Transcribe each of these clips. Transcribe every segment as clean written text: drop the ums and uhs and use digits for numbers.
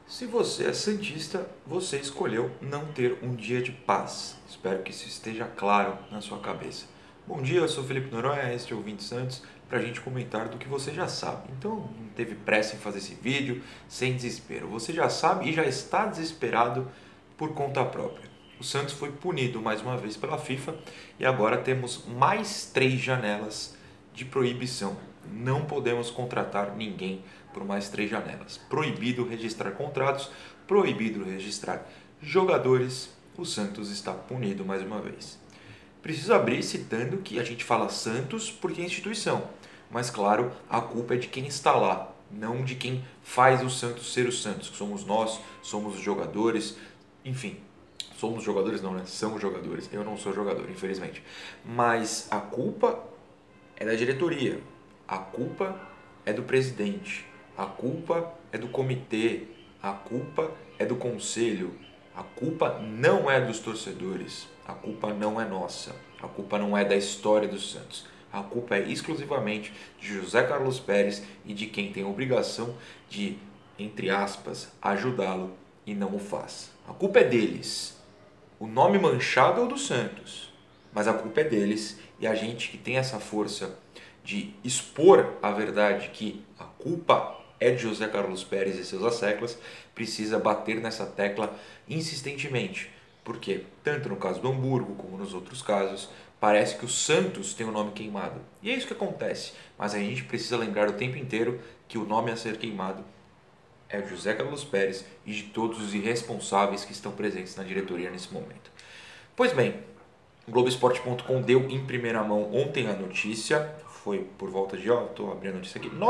Se você é santista, você escolheu não ter um dia de paz. Espero que isso esteja claro na sua cabeça. Bom dia, eu sou Felipe Noronha, este é o 20 Santos, para a gente comentar do que você já sabe. Então, não teve pressa em fazer esse vídeo, sem desespero. Você já sabe e já está desesperado por conta própria. O Santos foi punido mais uma vez pela FIFA e agora temos mais 3 janelas de proibição. Não podemos contratar ninguém por mais 3 janelas. Proibido registrar contratos, proibido registrar jogadores. O Santos está punido mais uma vez. Preciso abrir citando que a gente fala Santos porque é instituição, mas claro, a culpa é de quem está lá, não de quem faz o Santos ser o Santos, que somos nós, somos os jogadores, enfim. Somos jogadores não, né? São jogadores. Eu não sou jogador, infelizmente. Mas a culpa é da diretoria. A culpa é do presidente. A culpa é do comitê. A culpa é do conselho. A culpa não é dos torcedores. A culpa não é nossa. A culpa não é da história do Santos. A culpa é exclusivamente de José Carlos Pérez e de quem tem a obrigação de, entre aspas, ajudá-lo e não o faz. A culpa é deles. O nome manchado é o do Santos, mas a culpa é deles e a gente que tem essa força de expor a verdade que a culpa é de José Carlos Pérez e seus asseclas, precisa bater nessa tecla insistentemente, porque tanto no caso do Hamburgo como nos outros casos, parece que o Santos tem o nome queimado. E é isso que acontece, mas a gente precisa lembrar o tempo inteiro que o nome a ser queimado é o José Carlos Pérez e de todos os irresponsáveis que estão presentes na diretoria nesse momento. Pois bem, o Globoesporte.com deu em primeira mão ontem a notícia, foi por volta de, estou abrindo a notícia aqui,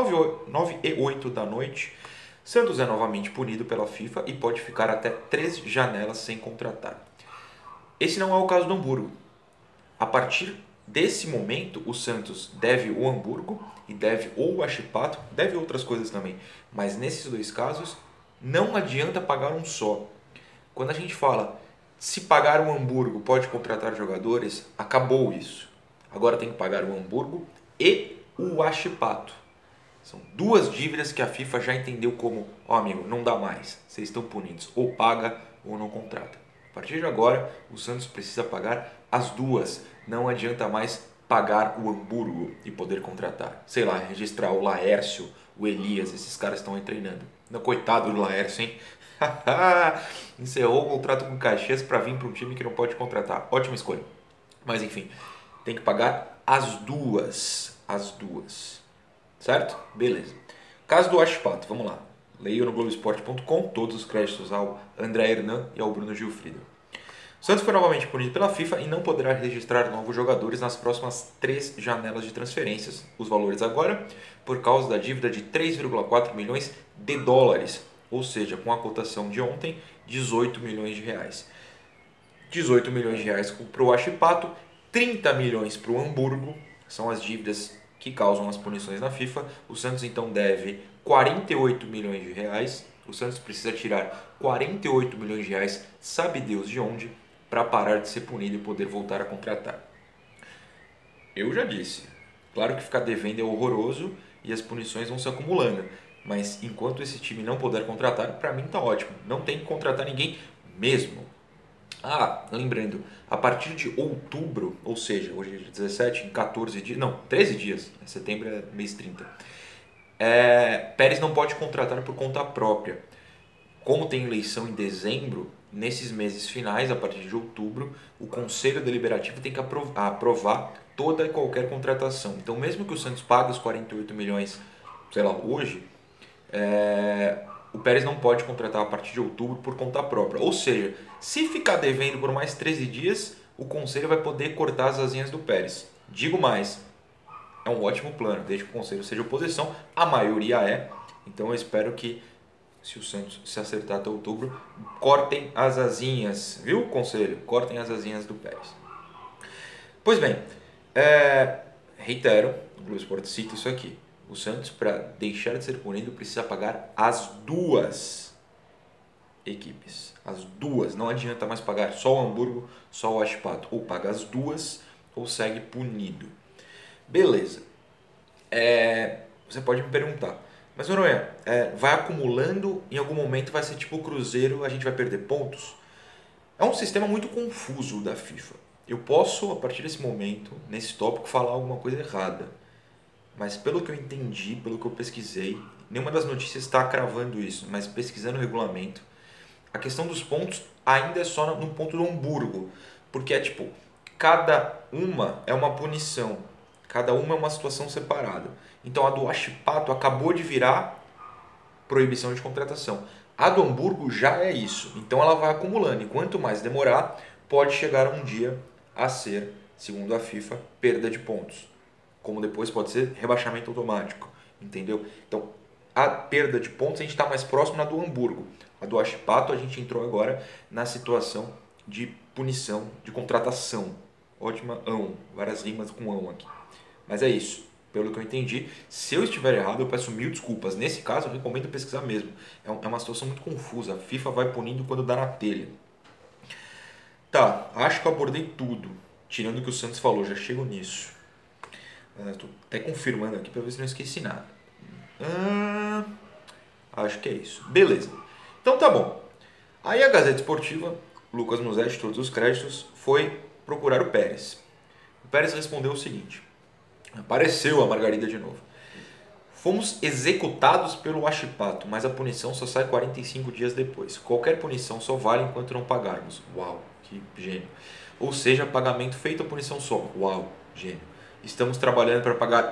9h08 da noite. Santos é novamente punido pela FIFA e pode ficar até 3 janelas sem contratar. Esse não é o caso do Hamburgo. A partir desse momento, o Santos deve o Hamburgo e deve ou o Huachipato, deve outras coisas também. Mas nesses dois casos, não adianta pagar um só. Quando a gente fala, se pagar o Hamburgo pode contratar jogadores, acabou isso. Agora tem que pagar o Hamburgo e o Huachipato. São duas dívidas que a FIFA já entendeu como, amigo, não dá mais, vocês estão punidos, ou paga ou não contrata. A partir de agora, o Santos precisa pagar as duas. Não adianta mais pagar o Hamburgo e poder contratar. Sei lá, registrar o Laércio, o Elias, esses caras estão aí treinando. Não, coitado do Laércio, hein? Encerrou o contrato com o Caxias para vir para um time que não pode contratar. Ótima escolha. Mas enfim, tem que pagar as duas. As duas. Certo? Beleza. Caso do Huachipato, vamos lá. Leio no Globoesporte.com todos os créditos ao André Hernan e ao Bruno Gilfrido. O Santos foi novamente punido pela FIFA e não poderá registrar novos jogadores nas próximas 3 janelas de transferências. Os valores agora, por causa da dívida de 3,4 milhões de dólares, ou seja, com a cotação de ontem, 18 milhões de reais. 18 milhões de reais para o Huachipato, 30 milhões para o Hamburgo, são as dívidas que causam as punições na FIFA. O Santos então deve 48 milhões de reais. O Santos precisa tirar 48 milhões de reais, sabe Deus de onde, para parar de ser punido e poder voltar a contratar. Eu já disse, claro que ficar devendo é horroroso e as punições vão se acumulando, mas enquanto esse time não puder contratar, para mim tá ótimo. Não tem que contratar ninguém mesmo. Lembrando, a partir de outubro, ou seja, hoje é 17, em 14 dias, não, 13 dias, setembro é mês 30, Pérez não pode contratar por conta própria. Como tem eleição em dezembro, nesses meses finais, a partir de outubro, o Conselho Deliberativo tem que aprovar toda e qualquer contratação. Então, mesmo que o Santos pague os 48 milhões, sei lá, hoje, o Pérez não pode contratar a partir de outubro por conta própria. Ou seja, se ficar devendo por mais 13 dias, o Conselho vai poder cortar as asinhas do Pérez. Digo mais, é um ótimo plano, desde que o Conselho seja oposição, a maioria é. Então eu espero que, se o Santos se acertar até outubro, cortem as asinhas, viu, Conselho? Cortem as asinhas do Pérez. Pois bem, reitero, o Globo Esporte cita isso aqui. O Santos, para deixar de ser punido, precisa pagar as duas equipes. As duas. Não adianta mais pagar só o Hamburgo, só o Huachipato. Ou paga as duas, ou segue punido. Beleza. Você pode me perguntar, Mas Noronha, vai acumulando, em algum momento vai ser tipo o Cruzeiro, a gente vai perder pontos? É um sistema muito confuso da FIFA. Eu posso, a partir desse momento, nesse tópico, falar alguma coisa errada. Mas pelo que eu entendi, pelo que eu pesquisei, nenhuma das notícias está cravando isso, mas pesquisando o regulamento, a questão dos pontos ainda é só no ponto do Hamburgo. Porque é tipo, cada uma é uma punição, cada uma é uma situação separada. Então a do Huachipato acabou de virar proibição de contratação. A do Hamburgo já é isso, então ela vai acumulando. E quanto mais demorar, pode chegar um dia a ser, segundo a FIFA, perda de pontos. Como depois pode ser rebaixamento automático, entendeu? Então, a perda de pontos a gente está mais próximo na do Hamburgo. A do Huachipato a gente entrou agora na situação de punição, de contratação. Ótima ão, várias rimas com ão aqui. Mas é isso, pelo que eu entendi. Se eu estiver errado, eu peço mil desculpas. Nesse caso, eu recomendo pesquisar mesmo. É uma situação muito confusa. A FIFA vai punindo quando dá na telha. Tá, acho que eu abordei tudo. Tirando o que o Santos falou, já chego nisso. Estou até confirmando aqui para ver se não esqueci nada. Acho que é isso. Beleza. Então tá bom. Aí a Gazeta Esportiva, Lucas Musetti, todos os créditos, foi procurar o Pérez. O Pérez respondeu o seguinte. Apareceu a Margarida de novo. Fomos executados pelo Huachipato, mas a punição só sai 45 dias depois. Qualquer punição só vale enquanto não pagarmos. Uau, que gênio. Ou seja, pagamento feito, a punição só. Uau, gênio. Estamos trabalhando para pagar.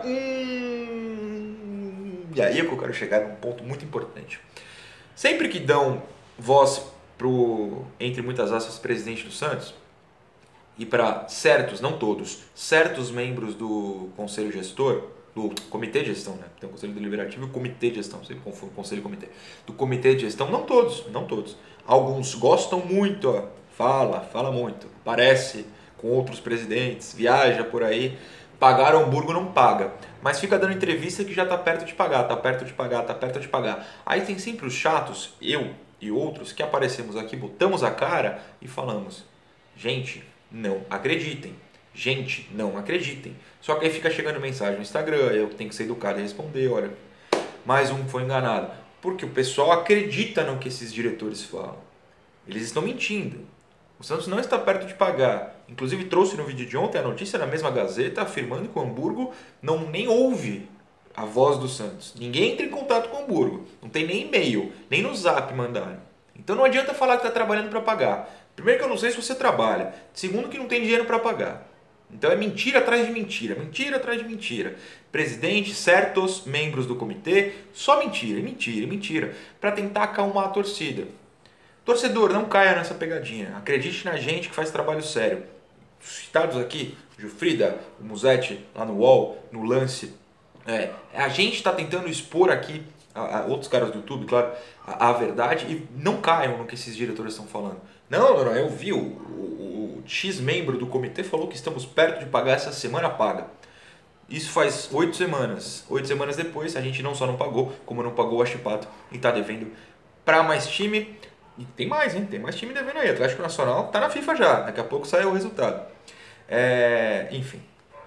E aí é que eu quero chegar num ponto muito importante. Sempre que dão voz pro, entre muitas aspas, presidente do Santos, e para certos, não todos, certos membros do conselho gestor, do comitê de gestão, né? Tem o conselho deliberativo e o comitê de gestão, sempre confundo conselho e comitê. Do comitê de gestão, não todos. Alguns gostam muito, ó, fala muito, parece com outros presidentes, viaja por aí, pagar o Hamburgo não paga, mas fica dando entrevista que já está perto de pagar, está perto de pagar. Aí tem sempre os chatos, eu e outros, que aparecemos aqui, botamos a cara e falamos, gente, não acreditem. Gente, não acreditem. Só que aí fica chegando mensagem no Instagram, eu tenho que ser educado e responder, olha, mais um foi enganado. Porque o pessoal acredita no que esses diretores falam. Eles estão mentindo. O Santos não está perto de pagar. Inclusive trouxe no vídeo de ontem a notícia na mesma Gazeta afirmando que o Hamburgo nem ouve a voz do Santos. Ninguém entra em contato com o Hamburgo. Não tem nem e-mail, nem no Zap mandaram. Então não adianta falar que está trabalhando para pagar. Primeiro que eu não sei se você trabalha. Segundo que não tem dinheiro para pagar. Então é mentira atrás de mentira. Mentira atrás de mentira. Presidente, certos membros do comitê, só mentira. Para tentar acalmar a torcida. Torcedor, não caia nessa pegadinha. Acredite na gente que faz trabalho sério. Citados aqui, Gilfrida, o Musetti, lá no UOL, no Lance. A gente está tentando expor aqui, outros caras do YouTube, claro, a verdade e não caiam no que esses diretores estão falando. Não, eu vi, o X membro do comitê falou que estamos perto de pagar essa semana, paga. Isso faz 8 semanas. 8 semanas depois, a gente não só não pagou, como não pagou o Huachipato e está devendo para mais time. E tem mais, hein? Tem mais time devendo aí. Atlético Nacional tá na FIFA já. Daqui a pouco sai o resultado. Enfim.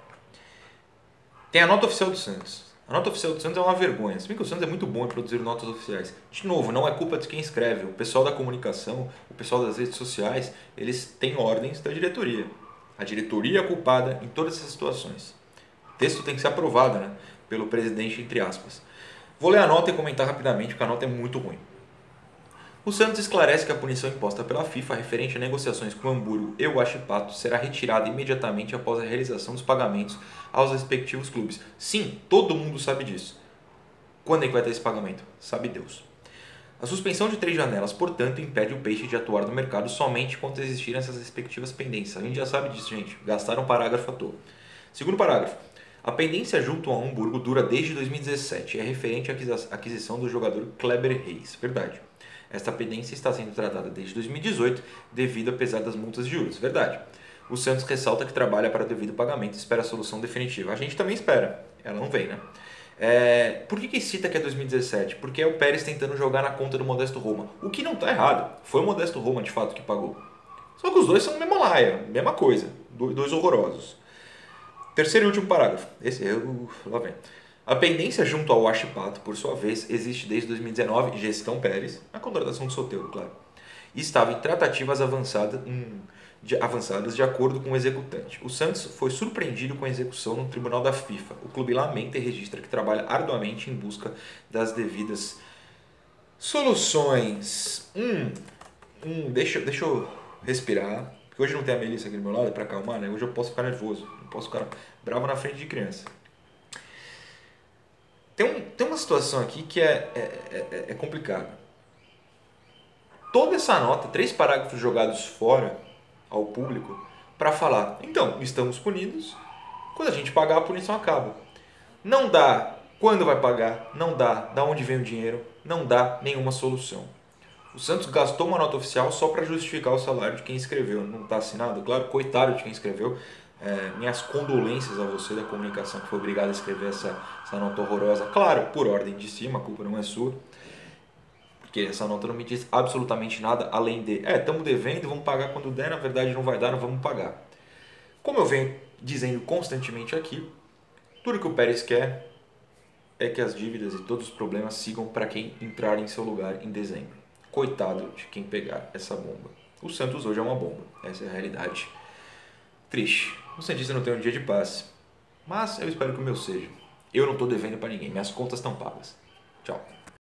Tem a nota oficial do Santos. A nota oficial do Santos é uma vergonha. Se bem que o Santos é muito bom em produzir notas oficiais. De novo, não é culpa de quem escreve. O pessoal da comunicação, o pessoal das redes sociais, eles têm ordens da diretoria. A diretoria é culpada em todas essas situações. O texto tem que ser aprovado, né, pelo presidente, entre aspas. Vou ler a nota e comentar rapidamente, porque a nota é muito ruim. O Santos esclarece que a punição imposta pela FIFA referente a negociações com o Hamburgo e o Huachipato será retirada imediatamente após a realização dos pagamentos aos respectivos clubes. Sim, todo mundo sabe disso. Quando é que vai ter esse pagamento? Sabe Deus. A suspensão de 3 janelas, portanto, impede o Peixe de atuar no mercado somente quando existirem essas respectivas pendências. A gente já sabe disso, gente. Gastaram um parágrafo à toa. Segundo parágrafo. A pendência junto ao Hamburgo dura desde 2017 e é referente à aquisição do jogador Kleber Reis. Verdade. Esta pendência está sendo tratada desde 2018 devido apesar das multas de juros. Verdade. O Santos ressalta que trabalha para o devido pagamento e espera a solução definitiva. A gente também espera. Ela não vem, né? Por que cita que é 2017? Porque é o Pérez tentando jogar na conta do Modesto Roma. O que não está errado. Foi o Modesto Roma, de fato, que pagou. Só que os dois são mesma laia, mesma coisa. Dois horrorosos. Terceiro e último parágrafo. Lá vem. A pendência junto ao Huachipato, por sua vez, existe desde 2019, gestão Pérez, a contratação do Soteldo, claro, e estava em tratativas avançadas de acordo com o executante. O Santos foi surpreendido com a execução no tribunal da FIFA. O clube lamenta e registra que trabalha arduamente em busca das devidas soluções. Deixa eu respirar, porque hoje não tem a Melissa aqui do meu lado para acalmar, né? Hoje eu posso ficar nervoso, não posso ficar bravo na frente de criança. Tem uma situação aqui que é complicada. Toda essa nota, 3 parágrafos jogados fora ao público para falar, então, estamos punidos, quando a gente pagar a punição acaba. Não dá quando vai pagar, não dá da onde vem o dinheiro, não dá nenhuma solução. O Santos gastou uma nota oficial só para justificar o salário de quem escreveu. Não está assinado? Claro, coitado de quem escreveu. Minhas condolências a você da comunicação que foi obrigado a escrever essa nota horrorosa. Claro, por ordem de cima, a culpa não é sua. Porque essa nota não me diz absolutamente nada além de estamos devendo, vamos pagar quando der, na verdade não vai dar, não vamos pagar. Como eu venho dizendo constantemente aqui, tudo que o Pérez quer é que as dívidas e todos os problemas sigam para quem entrar em seu lugar em dezembro. Coitado de quem pegar essa bomba. O Santos hoje é uma bomba, essa é a realidade. Triste. O Santista não tem um dia de paz, mas eu espero que o meu seja. Eu não estou devendo para ninguém, minhas contas estão pagas. Tchau.